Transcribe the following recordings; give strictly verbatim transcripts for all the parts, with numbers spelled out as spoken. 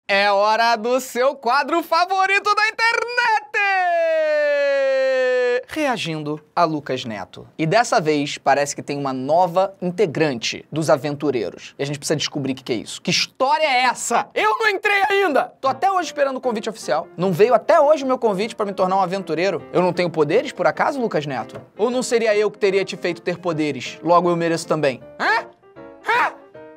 É hora do seu quadro favorito da internet! Reagindo a Lucas Neto. E dessa vez, parece que tem uma nova integrante dos aventureiros. E a gente precisa descobrir o que, que é isso. Que história é essa? Eu não entrei ainda! Tô até hoje esperando o convite oficial. Não veio até hoje o meu convite pra me tornar um aventureiro. Eu não tenho poderes, por acaso, Lucas Neto? Ou não seria eu que teria te feito ter poderes? Logo eu mereço também. Hã? Hã?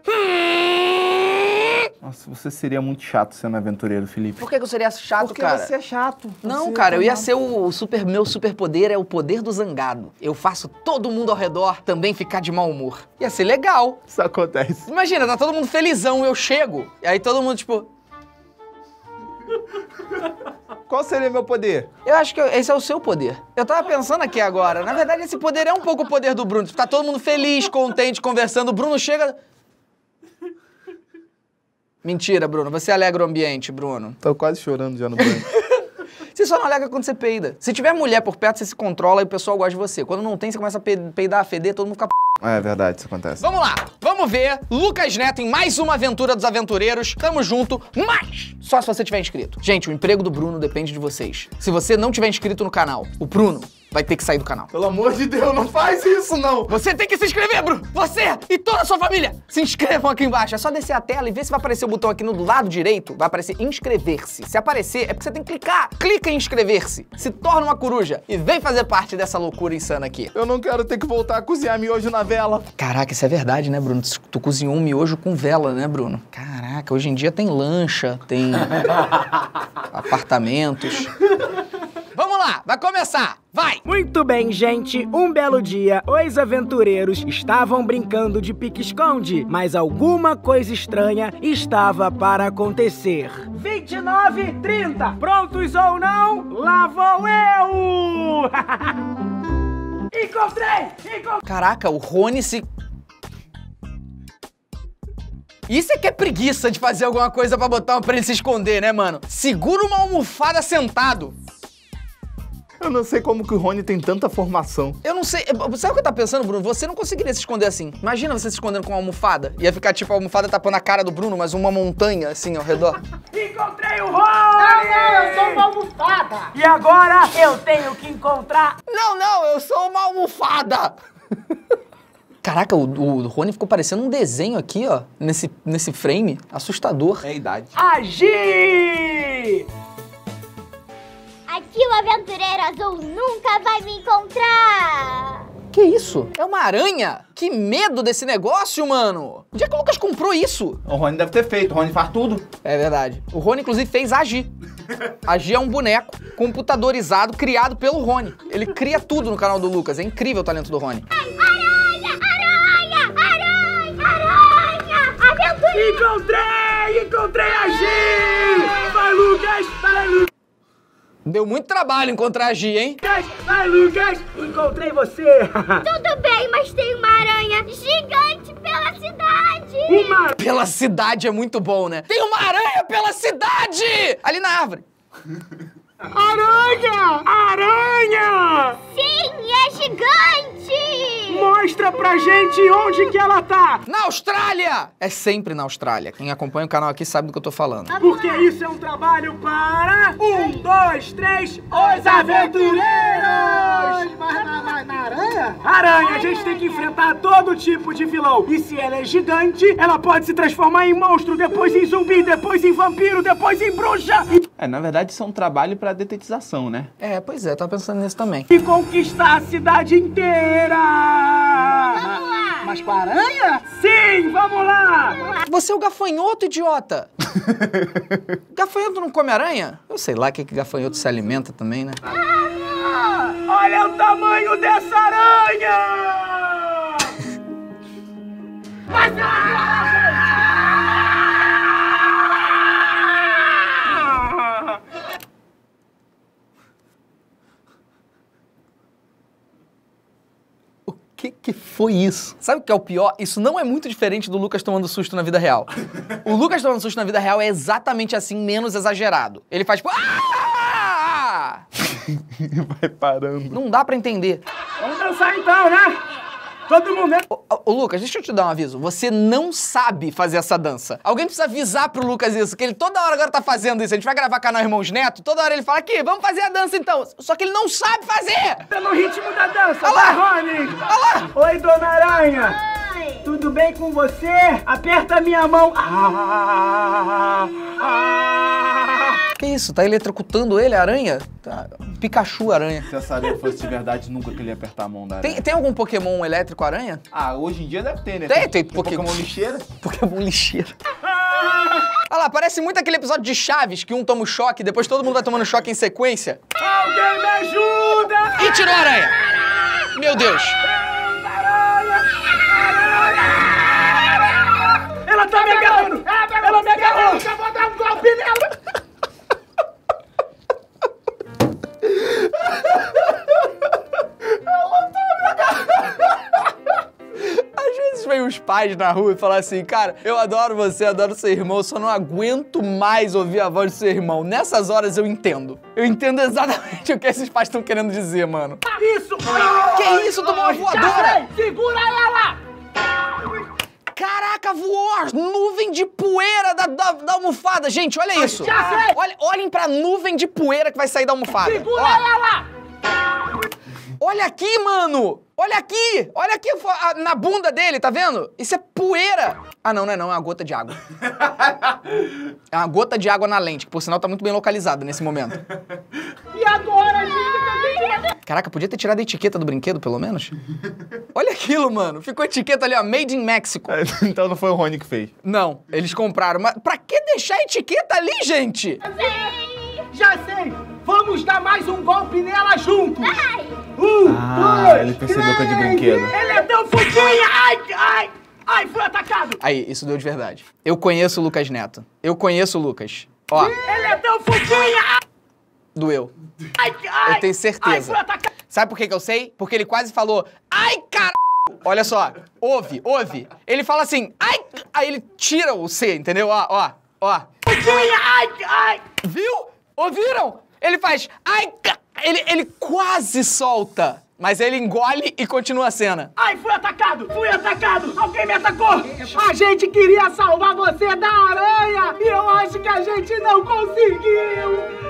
Nossa, você seria muito chato sendo aventureiro, Felipe. Por que, que eu seria chato, Porque cara? Porque você é chato. Não, você cara, é eu ia amado. ser o super... Meu superpoder é o poder do zangado. Eu faço todo mundo ao redor também ficar de mau humor. Ia ser legal. Isso acontece. Imagina, tá todo mundo felizão, eu chego, e aí todo mundo, tipo... Qual seria meu poder? Eu acho que esse é o seu poder. Eu tava pensando aqui agora. Na verdade, esse poder é um pouco o poder do Bruno. Tá todo mundo feliz, contente, conversando. O Bruno chega... Mentira, Bruno. Você alegra o ambiente, Bruno. Tô quase chorando já no banho. Você só não alegra quando você peida. Se tiver mulher por perto, você se controla e o pessoal gosta de você. Quando não tem, você começa a pe- peidar, a feder, todo mundo fica p... É verdade, isso acontece. Vamos lá, vamos ver Lucas Neto em mais uma aventura dos aventureiros. Tamo junto, mas só se você tiver inscrito. Gente, o emprego do Bruno depende de vocês. Se você não tiver inscrito no canal, o Bruno vai ter que sair do canal. Pelo amor de Deus, não faz isso, não! Você tem que se inscrever, Bruno! Você e toda a sua família! Se inscrevam aqui embaixo. É só descer a tela e ver se vai aparecer o botão aqui no lado direito. Vai aparecer inscrever-se. Se aparecer, é porque você tem que clicar. Clica em inscrever-se. Se torna uma coruja e vem fazer parte dessa loucura insana aqui. Eu não quero ter que voltar a cozinhar miojo na vela. Caraca, isso é verdade, né, Bruno? Tu, tu cozinhou um miojo com vela, né, Bruno? Caraca, hoje em dia tem lancha, tem apartamentos. Vamos lá, vai começar, vai! Muito bem, gente. Um belo dia, os aventureiros estavam brincando de pique-esconde, mas alguma coisa estranha estava para acontecer. vinte e nove, trinta. Prontos ou não? Lá vou eu! Encontrei! Encontrei! Caraca, o Rony se... Isso é que é preguiça de fazer alguma coisa pra botar pra ele se esconder, né, mano? Segura uma almofada sentado. Eu não sei como que o Rony tem tanta formação. Eu não sei... Sabe o que eu tava pensando, Bruno? Você não conseguiria se esconder assim. Imagina você se escondendo com uma almofada. Ia ficar tipo a almofada tapando a cara do Bruno, mas uma montanha assim ao redor. Encontrei o Rony! Não, não, eu sou uma almofada! E agora eu tenho que encontrar... Não, não, eu sou uma almofada! Caraca, o, o Rony ficou parecendo um desenho aqui, ó. Nesse, nesse frame. Assustador. É a idade. Agir! Aqui o aventureiro azul nunca vai me encontrar! Que isso? É uma aranha? Que medo desse negócio, mano! Onde é que o Lucas comprou isso? O Rony deve ter feito, o Rony faz tudo. É verdade. O Rony, inclusive, fez Agir. Agir é um boneco computadorizado criado pelo Rony. Ele cria tudo no canal do Lucas. É incrível o talento do Rony. Aranha! Aranha! Aranha! Aranha! Aventureiro! Encontrei! Encontrei Agir! Vai, Lucas! Vai, Lucas! Deu muito trabalho encontrar Agir, hein? Vai, Lucas! Encontrei você! Tudo bem, mas tem uma aranha gigante pela cidade! Uma... Pela cidade é muito bom, né? Tem uma aranha pela cidade! Ali na árvore. Aranha! Aranha! Sim, é gigante! Mostra pra gente onde que ela tá! Na Austrália! É sempre na Austrália. Quem acompanha o canal aqui sabe do que eu tô falando. Porque isso é um trabalho para... Um, dois, três, os aventureiros! Mas na, na, na aranha? Aranha, a gente tem que enfrentar todo tipo de vilão. E se ela é gigante, ela pode se transformar em monstro, depois em zumbi, depois em vampiro, depois em bruxa. E, É, na verdade, isso é um trabalho pra detetização, né? É, pois é, tava pensando nisso também. e conquistar a cidade inteira. Vamos lá! Mas com a aranha? Sim, vamos lá! Você é o gafanhoto, idiota! Gafanhoto não come aranha? Eu sei lá o que, que gafanhoto se alimenta também, né? Ah, olha o tamanho dessa aranha! Mas... O que que foi isso? Sabe o que é o pior? Isso não é muito diferente do Lucas tomando susto na vida real. O Lucas tomando susto na vida real é exatamente assim, menos exagerado. Ele faz tipo... "Ah!" Vai parando. Não dá pra entender. Vamos dançar então, né? Todo mundo, né? Ô, ô, ô, Lucas, deixa eu te dar um aviso. Você não sabe fazer essa dança. Alguém precisa avisar pro Lucas isso, que ele toda hora agora tá fazendo isso. A gente vai gravar canal Irmãos Neto, toda hora ele fala aqui, vamos fazer a dança então. Só que ele não sabe fazer. Tá no ritmo da dança. Olha lá. Vai, Rony. Olha lá. Oi, Dona Aranha. Oi. Tudo bem com você? Aperta a minha mão. Ah, ah. Que isso? Tá eletrocutando ele, a aranha? Tá. Pikachu aranha. Se essa aranha fosse de verdade, nunca que ele ia apertar a mão da aranha. Tem, tem algum Pokémon elétrico aranha? Ah, hoje em dia deve ter, né? Tem, tem Poké- Pokémon lixeira. Pokémon lixeira. Olha lá, parece muito aquele episódio de Chaves, que um toma o choque, depois todo mundo vai tomando choque em sequência. Alguém me ajuda! E tirou a aranha! Meu Deus! Aranha! Aranha! Ela tá me agarrando! Ela me agarrou! Eu vou dar um golpe nela! Às vezes vem os pais na rua e falam assim, cara, eu adoro você, adoro seu irmão, só não aguento mais ouvir a voz do seu irmão. Nessas horas eu entendo. Eu entendo exatamente o que esses pais estão querendo dizer, mano. Isso! Que isso? Tomou uma voadora! Segura ela! Caraca, voou as nuvem de poeira da, da, da almofada. Gente, olha isso. Já sei. Olha, olhem pra nuvem de poeira que vai sair da almofada. Segura Ó, ela! olha aqui, mano. Olha aqui. Olha aqui a- na bunda dele, tá vendo? Isso é poeira. Ah, não, não é não. É uma gota de água. É uma gota de água na lente, que por sinal tá muito bem localizada nesse momento. E agora, gente? Caraca, podia ter tirado a etiqueta do brinquedo, pelo menos? Olha aquilo, mano. Ficou a etiqueta ali, ó. Made in Mexico. Então não foi o Rony que fez. Não, eles compraram. Mas pra que deixar a etiqueta ali, gente? Já sei! Vamos dar mais um golpe nela juntos! Vai. Um, Ah, dois, ele percebeu que é de três. brinquedo. Ele é tão fofinho! Ai, ai! Ai, fui atacado! Aí, isso deu de verdade. Eu conheço o Lucas Neto. Eu conheço o Lucas. Ó, Ele é tão fofinho! doeu. Ai, ai! Eu tenho Ai, certeza. fui atacado! Sabe por que que eu sei? Porque ele quase falou, ai, cara. Olha só, ouve, ouve. Ele fala assim, ai, aí ele tira o C, entendeu? Ó, ó, ó. Fofinho! Ai, ai! Viu? Ouviram? Ele faz, ai, ca... ele, ele quase solta, mas ele engole e continua a cena. Ai, fui atacado! Fui atacado! Alguém me atacou! A gente queria salvar você da aranha! E eu acho que a gente não conseguiu!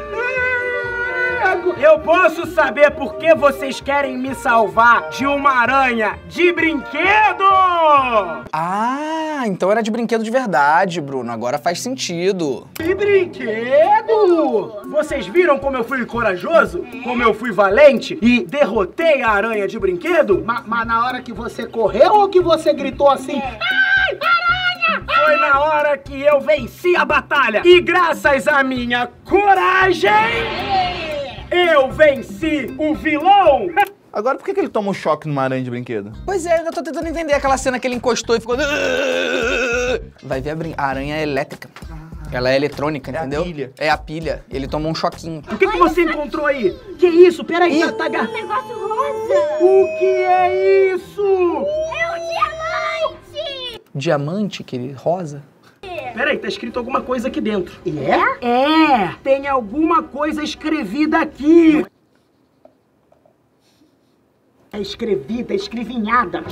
Eu posso saber por que vocês querem me salvar de uma aranha de brinquedo? Ah, então era de brinquedo de verdade, Bruno. Agora faz sentido. De brinquedo? Vocês viram como eu fui corajoso? Como eu fui valente e derrotei a aranha de brinquedo? Ma- Mas na hora que você correu ou que você gritou assim? Ai, aranha! Foi na hora que eu venci a batalha. E graças à minha coragem, eu venci o vilão. Agora, por que que ele toma um choque numa aranha de brinquedo? Pois é, eu tô tentando entender aquela cena que ele encostou e ficou... Vai ver a, brin... a aranha é elétrica. Ela é eletrônica, É a entendeu? pilha. É a pilha. Ele tomou um choquinho. O que, que você encontrou aí? Que isso? Peraí, tá, tá Um gar- negócio rosa. O que é isso? É um diamante. Diamante, querido, rosa. Peraí, tá escrito alguma coisa aqui dentro. É? É! Tem alguma coisa escrevida aqui. É escrevida, é escrevinhada.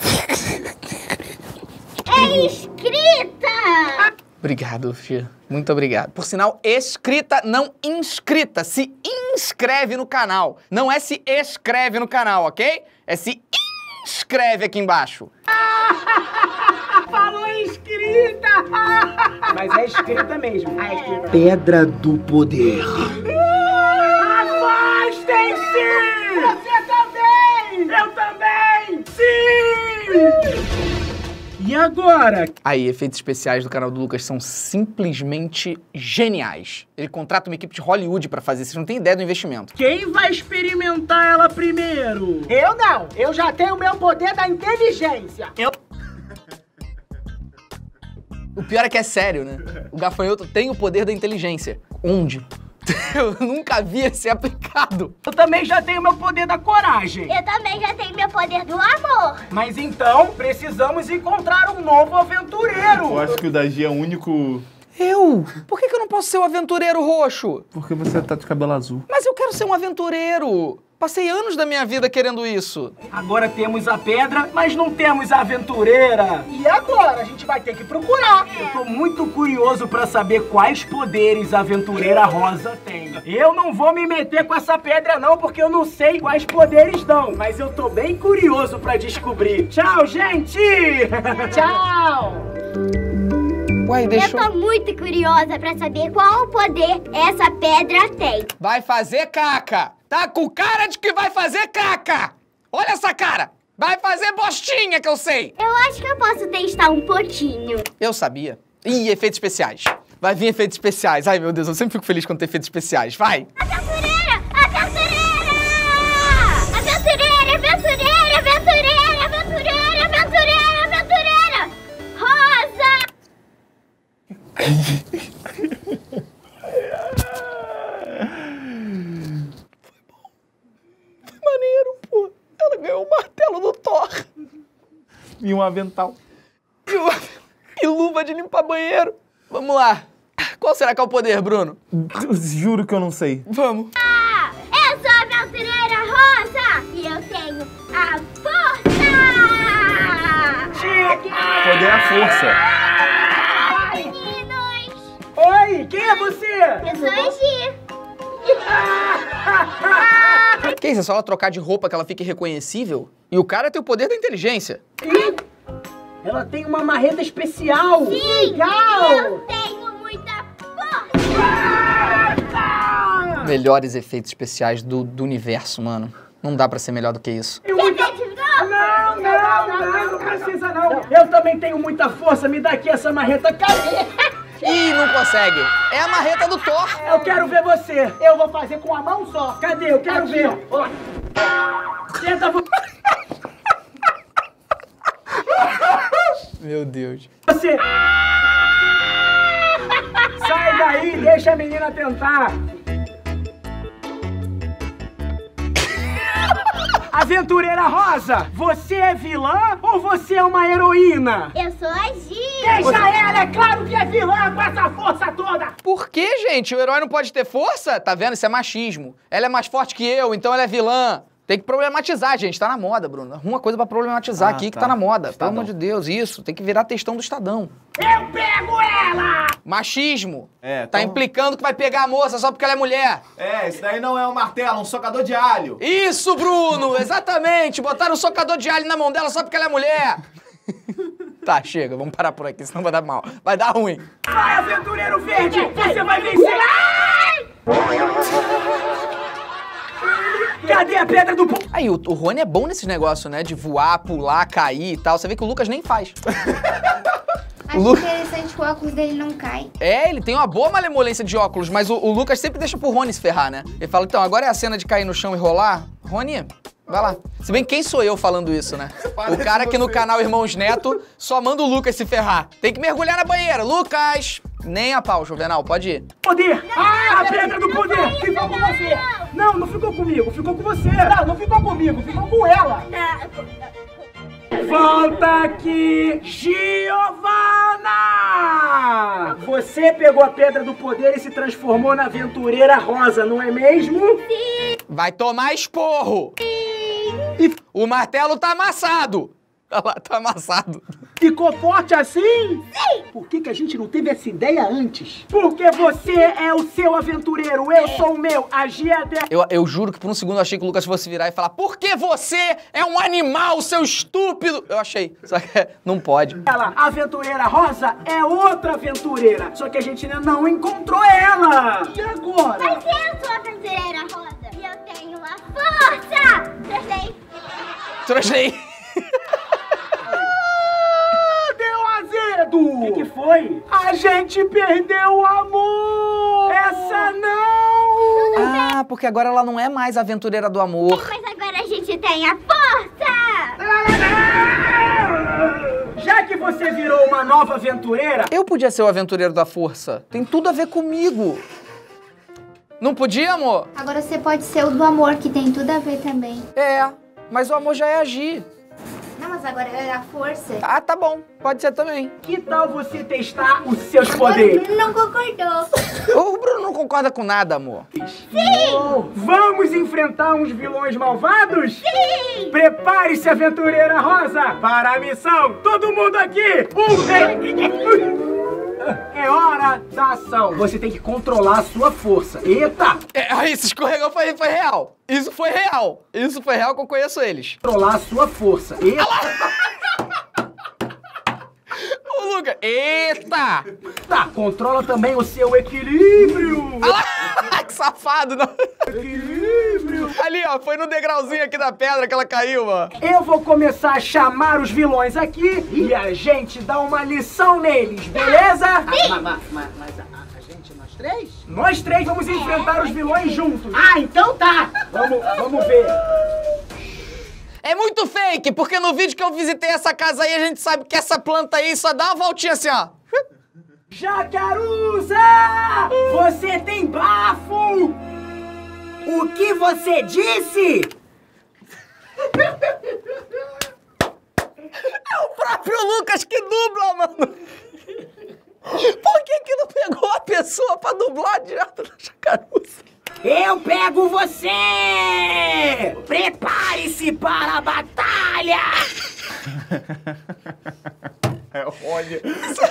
É escrita. Obrigado, Fia. Muito obrigado. Por sinal, escrita, não inscrita. Se inscreve no canal. Não é se escreve no canal, ok? É se inscreve aqui embaixo. Falou escrita! Mas é escrita mesmo. É escrita. Pedra do Poder. Afastem-se! Você também! Eu também! Sim! E agora? Aí, efeitos especiais do canal do Lucas são simplesmente geniais. Ele contrata uma equipe de Hollywood pra fazer, vocês não têm ideia do investimento. Quem vai experimentar ela primeiro? Eu não. Eu já tenho o meu poder da inteligência. Eu... O pior é que é sério, né? O gafanhoto tem o poder da inteligência. Onde? Eu nunca vi ele ser aplicado. Eu também já tenho meu poder da coragem. Eu também já tenho meu poder do amor. Mas então, precisamos encontrar um novo aventureiro. Eu acho que o Daji é o único Eu? Por que, que eu não posso ser o aventureiro roxo? Porque você tá de cabelo azul. Mas eu quero ser um aventureiro. Passei anos da minha vida querendo isso. Agora temos a pedra, mas não temos a aventureira. E agora? A gente vai ter que procurar. Eu tô muito curioso pra saber quais poderes a aventureira rosa tem. Eu não vou me meter com essa pedra não, porque eu não sei quais poderes dão. Mas eu tô bem curioso pra descobrir. Tchau, gente! Tchau! Ué, deixa Eu tô muito curiosa pra saber qual poder essa pedra tem. Vai fazer caca! Tá com cara de que vai fazer caca! Olha essa cara! Vai fazer bostinha que eu sei! Eu acho que eu posso testar um pouquinho. Eu sabia. Ih, efeitos especiais. Vai vir efeitos especiais. Ai, meu Deus, eu sempre fico feliz quando tem efeitos especiais. Vai! Aventureira! Aventureira! Aventureira! Aventureira! Aventureira! Aventureira! Aventureira! Aventureira! Rosa! Maneiro, pô. Ela ganhou o martelo do Thor. E um avental. E, o- e luva de limpar banheiro. Vamos lá. Qual será que é o poder, Bruno? Eu juro que eu não sei. Vamos. Ah, eu sou a aventureira rosa e eu tenho a força! Poder é a força. Meninos! Oi, quem é você? Eu sou a Gi. Que isso? É só ela trocar de roupa que ela fique irreconhecível? E o cara tem o poder da inteligência. Ih, ela tem uma marreta especial. Sim, Legal! eu tenho muita força! Melhores efeitos especiais do, do universo, mano. Não dá pra ser melhor do que isso. Eu Quer muita... ver de novo? Não, não, não, não precisa não. Eu também tenho muita força, me dá aqui essa marreta. Cadê? Ih, não consegue. É a marreta do Thor. Eu quero ver você. Eu vou fazer com a mão só. Cadê? Eu quero ver. Ó. Tenta vo- Meu Deus. você. Sai daí, deixa a menina tentar. Aventureira Rosa, você é vilã ou você é uma heroína? Eu sou a Gi. Deixa ela, é claro que é vilã com essa força toda! Por que, gente? O herói não pode ter força? Tá vendo? Isso é machismo. Ela é mais forte que eu, então ela é vilã. Tem que problematizar, gente. Tá na moda, Bruno. Arruma coisa pra problematizar Ah, aqui que tá. tá na moda. Estadão. Pelo amor de Deus, isso. Tem que virar textão do Estadão. Eu pego ela! Machismo. É, Tá então- implicando que vai pegar a moça só porque ela é mulher. É, isso daí não é um martelo, é um socador de alho. Isso, Bruno! Exatamente! Botaram um socador de alho na mão dela só porque ela é mulher. Tá, chega. Vamos parar por aqui, senão vai dar mal. Vai dar ruim. Vai, Aventureiro Verde! Você vai vencer! Cadê a pedra do... pu- Aí, o, o Rony é bom nesses negócios, né? De voar, pular, cair e tal. Você vê que o Lucas nem faz. Acho Lu- interessante que o óculos dele não cai. É, ele tem uma boa malemolência de óculos, mas o, o Lucas sempre deixa pro Rony se ferrar, né? Ele fala, então, agora é a cena de cair no chão e rolar. Rony, vai lá. Se bem, quem sou eu falando isso, né? O cara que no você. canal Irmãos Neto só manda o Lucas se ferrar. Tem que mergulhar na banheira. Lucas! Nem a pau, Juvenal, pode ir. Poder! Ah, a pedra do poder! Ficou com você! Não, não ficou comigo, ficou com você! Não, não ficou comigo, ficou com ela! Volta aqui, Giovana! Você pegou a pedra do poder e se transformou na aventureira rosa, não é mesmo? Vai tomar esporro! O martelo tá amassado! Olha lá, tá amassado. Ficou forte assim? Sim! Por que, que a gente não teve essa ideia antes? Porque você é o seu aventureiro, eu sou o meu, a Gia é dela. Eu, eu juro que por um segundo eu achei que o Lucas fosse virar e falar por que você é um animal, seu estúpido? Eu achei, só que não pode. A aventureira rosa é outra aventureira, só que a gente ainda não encontrou ela. E agora? Mas eu sou a aventureira rosa e eu tenho a força! Prestei. Trouxei. Deu azedo! O que, que foi? A gente perdeu o amor! Essa não! Ah, porque agora ela não é mais a aventureira do amor. Mas agora a gente tem a força! Já que você virou uma nova aventureira, Eu podia ser o aventureiro da força. Tem tudo a ver comigo. Não podia, amor? Agora você pode ser o do amor, que tem tudo a ver também. É, mas o amor já é agir. Não, mas rosa, agora é a força. Ah, tá bom. Pode ser também. Que tal você testar os seus poderes? Não concordou. O Bruno não concorda com nada, amor. Sim! Vamos enfrentar uns vilões malvados? Sim! Prepare-se, aventureira rosa, para a missão. Todo mundo aqui! Um... É hora da ação. Você tem que controlar a sua força. Eita! É, isso escorregou, foi, foi real. Isso foi real. Isso foi real que eu conheço eles. Controlar a sua força. Eita! Ô, Luca, eita! Tá, controla também o seu equilíbrio. Ah lá, que safado, não. Equilíbrio. Ali, ó, foi no degrauzinho aqui da pedra que ela caiu, ó. Eu vou começar a chamar os vilões aqui e a gente dá uma lição neles, beleza? Mas, mas, mas, mas a, a gente, nós três? Nós três vamos enfrentar os vilões juntos. Ah, então tá! Vamos, vamos ver. É muito fake, porque no vídeo que eu visitei essa casa aí, a gente sabe que essa planta aí só dá uma voltinha assim, ó. Jacaruza! Você tem bafo! O que você disse? É o próprio Lucas que dubla, mano. Por que que não pegou a pessoa pra dublar direto da Jacaruza? Eu pego você! Prepare-se para a batalha! É, olha.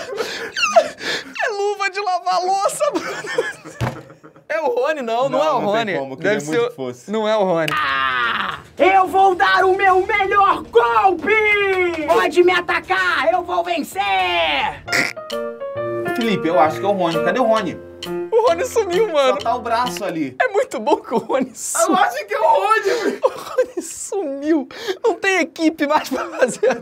É luva de lavar louça, Bruno. É o Rony, não, não, Não, é o não tem Rony. como, eu queria Deve muito ser... que fosse. Não é o Rony. Ah, eu vou dar o meu melhor golpe! Pode me atacar, eu vou vencer! Felipe, eu acho que é o Rony. Cadê o Rony? O Rony sumiu, Só mano. tá o braço ali. É muito bom que o Rony Eu sumiu. acho que é o Rony. O Rony sumiu. Não tem equipe mais pra fazer.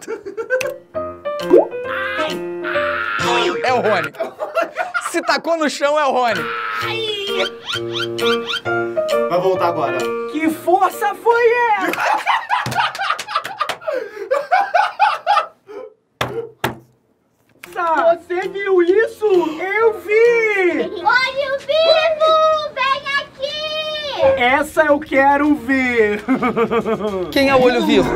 É o Rony. Se tacou no chão, é o Rony. Vai voltar agora. Que força foi essa? Você viu isso? Eu vi! Olho vivo! Vem aqui! Essa eu quero ver! Quem é o olho vivo?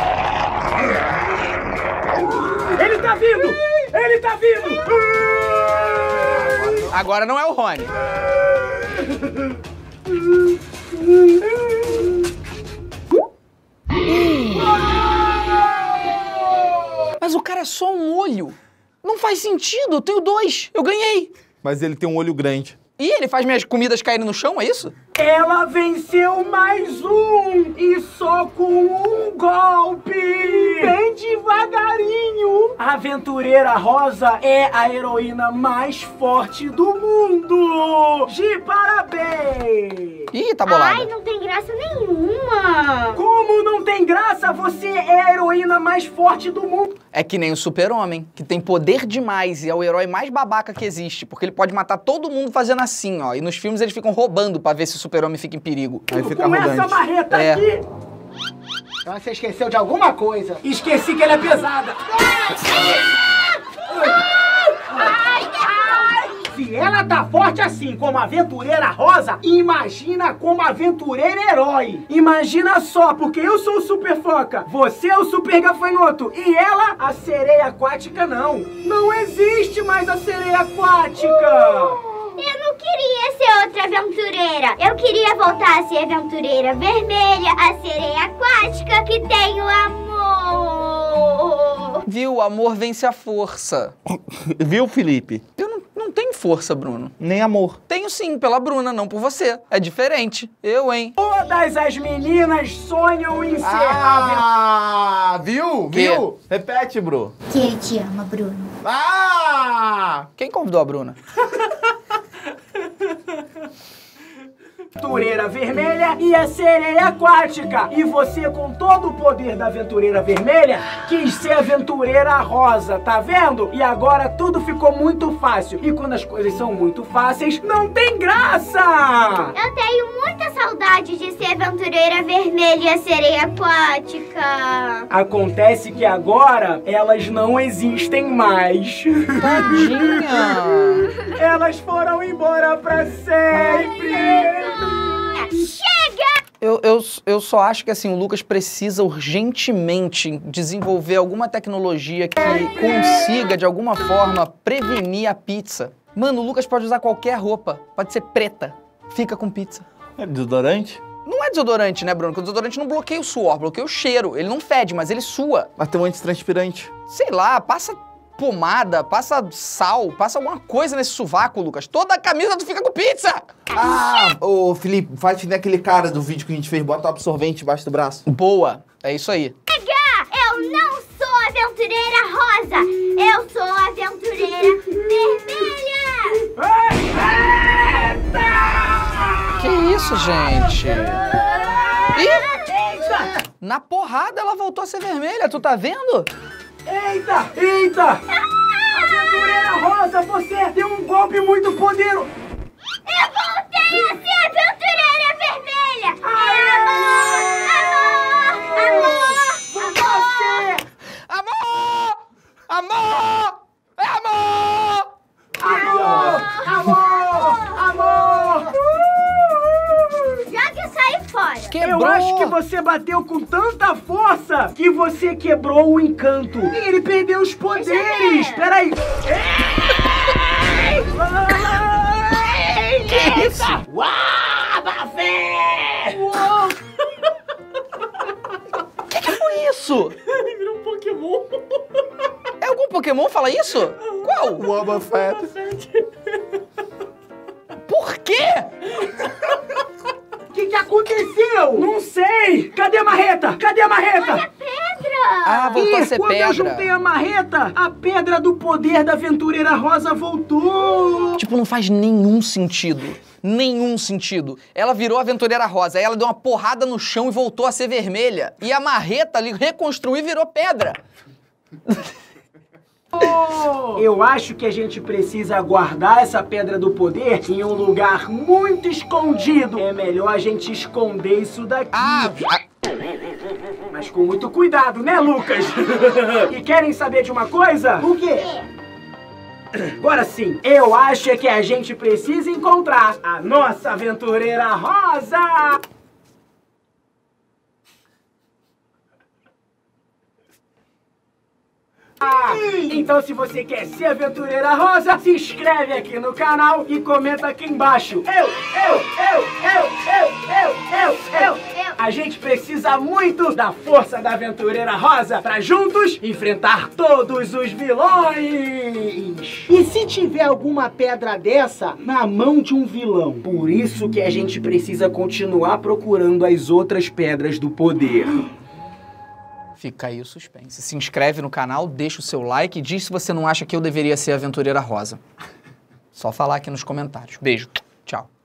Ele tá vindo! Ele tá vindo! Agora não é o Rony. Mas o cara é só um olho. Não faz sentido, eu tenho dois. Eu ganhei. Mas ele tem um olho grande. Ih, ele faz minhas comidas caírem no chão, é isso? Ela venceu mais um! E só com um golpe! Bem devagarinho! A aventureira rosa é a heroína mais forte do mundo! De parabéns! Ih, tá bolado. Ai, não tem graça nenhuma! Como não tem graça? Você é a heroína mais forte do mundo! É que nem o Super-Homem, que tem poder demais e é o herói mais babaca que existe, porque ele pode matar todo mundo fazendo assim, ó. E nos filmes eles ficam roubando pra ver se o Super-Homem fica em perigo. Aí fica Com essa arrogante. marreta É. aqui! Então você esqueceu de alguma coisa. Esqueci que ela é pesada! Se ela tá forte assim como a aventureira rosa, imagina como aventureiro herói. Imagina só, porque eu sou o super foca, você é o super gafanhoto e ela a sereia aquática não. Não existe mais a sereia aquática. Eu não queria ser outra aventureira. Eu queria voltar a ser aventureira vermelha, a sereia aquática que tem o amor. Viu? O amor vence a força. Viu, Felipe? Eu não, não tenho força, Bruno. Nem amor. Tenho sim, pela Bruna, não por você. É diferente. Eu, hein? Todas as meninas sonham em ser a Ah, viu? Quê? Viu? Repete, bro. Que ele te ama, Bruno. Ah! Quem convidou a Bruna? aventureira vermelha e a sereia aquática. E você, com todo o poder da aventureira vermelha, quis ser aventureira rosa, tá vendo? E agora tudo ficou muito fácil. E quando as coisas são muito fáceis, não tem graça! Eu tenho muita saudade de ser aventureira vermelha e a sereia aquática. Acontece que agora elas não existem mais. Tadinha! Elas foram embora pra sempre. Chega! Eu, eu, eu só acho que assim, o Lucas precisa urgentemente desenvolver alguma tecnologia que consiga, de alguma forma, prevenir a pizza. Mano, o Lucas pode usar qualquer roupa, pode ser preta, fica com pizza. É desodorante? Não é desodorante, né, Bruno? Porque o desodorante não bloqueia o suor, bloqueia o cheiro. Ele não fede, mas ele sua. Mas tem um antitranspirante. Sei lá, passa pomada, passa sal, passa alguma coisa nesse sovaco, Lucas. Toda a camisa tu fica com pizza! Ah, ô Felipe, faz que nem aquele cara do vídeo que a gente fez, bota o absorvente embaixo do braço. Boa, é isso aí. Eu não sou aventureira rosa, eu sou aventureira vermelha. Que isso, gente? Ih, na porrada ela voltou a ser vermelha, tu tá vendo? Eita, eita! Aventureira Rosa, você deu um golpe muito poderoso! Eu voltei a ser aventureira vermelha! Amor! Amor! Amor! Amor! Amor! É amor! Amor! Amor! Amor! Joga isso aí fora! Quebrou! Eu acho que você bateu com tanta força que você quebrou o encanto. E ele perdeu os poderes! Peraí! Que isso? Uau, Bafé! Que que foi isso? Ele virou um Pokémon. É algum Pokémon fala isso? Qual? O Boba Fett. Por quê? O que que aconteceu? Não sei! Cadê a marreta? Cadê a marreta? Pedra! Ah, voltou a Ih, ser quando eu juntei pedra. a marreta, a pedra do poder da aventureira rosa voltou. Tipo, não faz nenhum sentido. Nenhum sentido. Ela virou aventureira rosa, aí ela deu uma porrada no chão e voltou a ser vermelha. E a marreta ali reconstruiu e virou pedra. Eu acho que a gente precisa guardar essa pedra do poder em um lugar muito escondido. É melhor a gente esconder isso daqui. Ah, Mas com muito cuidado, né, Lucas? E querem saber de uma coisa? O quê? Agora sim, eu acho é que a gente precisa encontrar a nossa aventureira rosa! Ah, então se você quer ser aventureira rosa, se inscreve aqui no canal e comenta aqui embaixo. Eu, eu, eu, eu, eu, eu, eu, eu. A gente precisa muito da força da aventureira rosa pra juntos enfrentar todos os vilões. E se tiver alguma pedra dessa na mão de um vilão? Por isso que a gente precisa continuar procurando as outras pedras do poder. fica aí o suspense. Se inscreve no canal, deixa o seu like e diz se você não acha que eu deveria ser aventureira rosa. Só falar aqui nos comentários. Beijo. Tchau.